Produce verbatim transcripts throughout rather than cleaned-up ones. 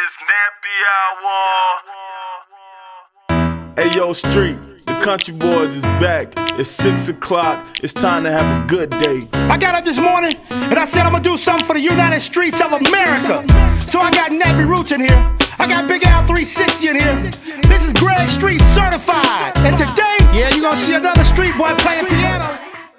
It's Nappy Hour. Hey yo, Street, the Country Boys is back. It's six o'clock. It's time to have a good day. I got up this morning and I said I'm gonna do something for the United Streets of America. So I got Nappy Roots in here. I got Big Al three sixty in here. This is Greg Street certified. And today, yeah, you're gonna see another street boy playing piano.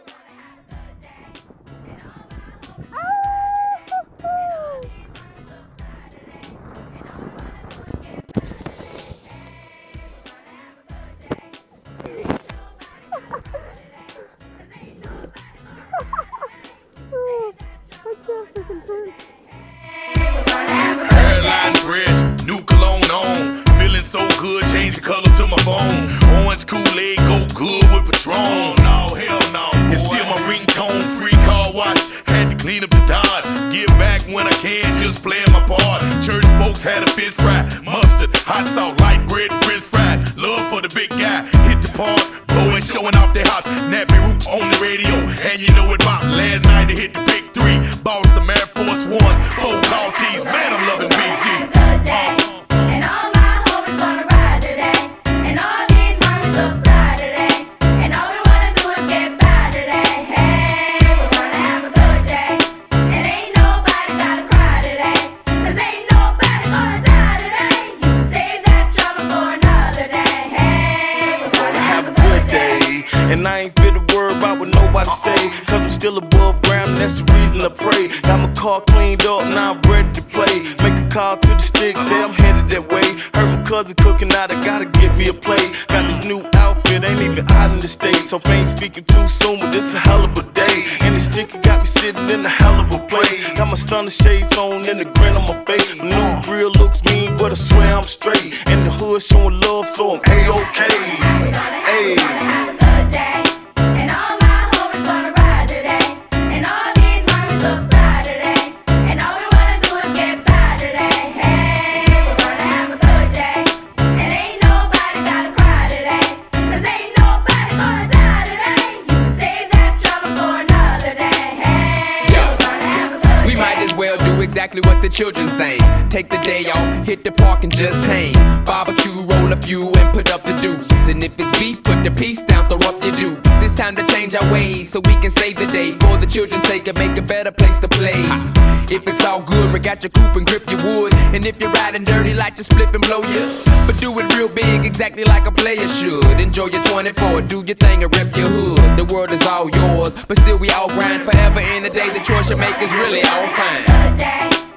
Hairline fresh, new cologne on. Feeling so good, change the color to my phone. Orange Kool-Aid, go good with Patron. No, hell no. It's still my ringtone, free car wash. Had to clean up the Dodge. Give back when I can, just playing my part. Church folks had a fish fry, mustard, hot sauce, light bread, french fries. Love for the big guy, hit the park, blowing, showing off their house. Nappy Roots on the radio, and you know it about last night to hit the big three. Bought some Air Force Ones, four tall tees. Man, I'm loving B G. Uh. And I ain't fit to worry about what nobody say, cause I'm still above ground and that's the reason I pray. Got my car cleaned up, now I'm ready to play. Make a call to the stick, say I'm headed that way. Heard my cousin cooking out, I gotta get me a plate. Got this new outfit, ain't even out in the States. So I ain't speaking too soon, but this a hell of a day. And the sticker got me sitting in a hell of a place. Got my stunner shades on and a grin on my face. My new grill looks mean, but I swear I'm straight. And the hood showing love, so I'm A-OK. Hey. Well, do exactly what the children say. Take the day off, hit the park and just hang. Barbecue, roll a few and put up the deuce. And if it's beef, put the piece down, throw up your dukes. It's time to change our ways so we can save the day. For the children's sake and make a better place to play. If it's all good, rig out your coupe and grip your wood. And if you're riding dirty, like to split and blow you. But do it real big, exactly like a player should. Enjoy your twenty-four, do your thing and rip your hood. The world is all yours, but still we all grind forever. In the day, the choice you make is really all fine.